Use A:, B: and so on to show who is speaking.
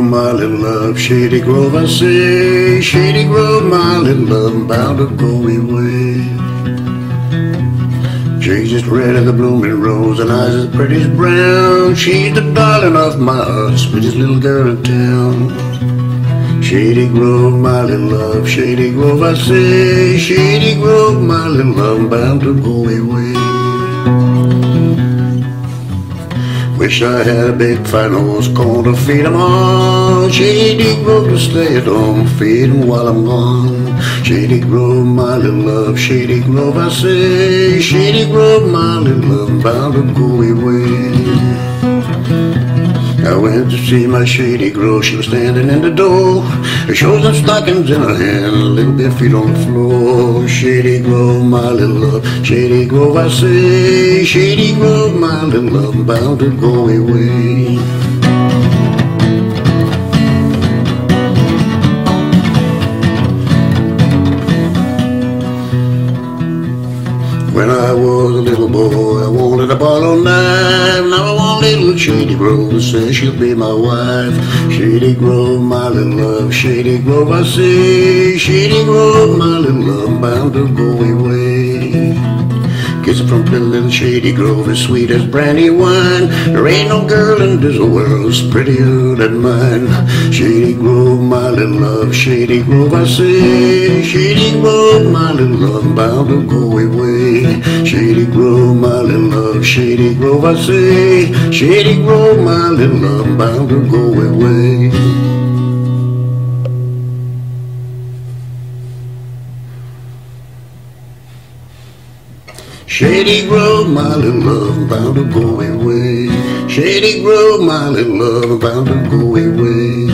A: my little love, Shady Grove, I say. Shady Grove, my little love, I'm bound to go away. She's just red as the blooming rose, and eyes as pretty as brown. She's the darling of my heart, sweetest little girl in town. Shady Grove, my little love, Shady Grove, I say. Shady Grove, my little love, I'm bound to go away. Wish I had a big fine horse, gonna feed 'em all. Shady Grove to stay at home, feed 'em while I'm gone. Shady Grove, my little love, Shady Grove, I say. Shady Grove, my little love, I'm bound to go away. I went to see my Shady Grove, she was standing in the door. Her shoes and stockings in her hand, a little bit feet on the floor. Shady Grove, my little love, Shady Grove, I say. Shady Grove, my little love, I'm bound to go away. When I was a little boy, I wanted a bottle knife. Now I want little Shady Grove to say she'll be my wife. Shady Grove, my little love, Shady Grove, I say. Shady Grove, my little love, I'm bound to go away. Kiss from the little Shady Grove, as sweet as brandy wine. There ain't no girl in this world as prettier than mine. Shady Grove, my little love, Shady Grove, I say. Shady Grove, my little love, I'm bound to go away. Shady Grove, my little love, Shady Grove, I say. Shady Grove, my little love, I'm bound to go away. Shady Grove, my little love, I'm bound to go away. Shady Grove, my little love, I'm bound to go away.